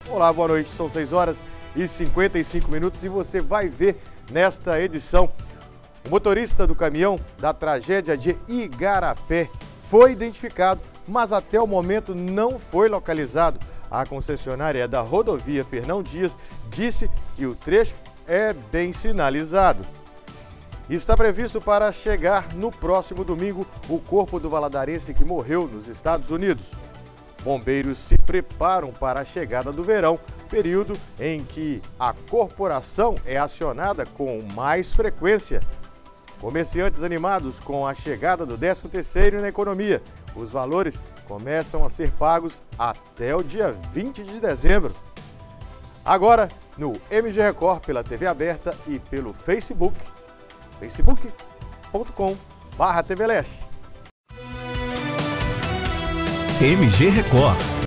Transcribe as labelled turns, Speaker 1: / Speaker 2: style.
Speaker 1: Olá, boa noite. São 6 horas e 55 minutos e você vai ver nesta edição o motorista do caminhão da tragédia de Igarapé foi identificado, mas até o momento não foi localizado. A concessionária da rodovia Fernão Dias disse que o trecho é bem sinalizado. Está previsto para chegar no próximo domingo o corpo do valadarense que morreu nos Estados Unidos. Bombeiros se preparam para a chegada do verão, período em que a corporação é acionada com mais frequência. Comerciantes animados com a chegada do 13º na economia. Os valores começam a ser pagos até o dia 20 de dezembro. Agora, no MG Record, pela TV aberta e pelo Facebook, facebook.com/TVLeste.
Speaker 2: MG Record.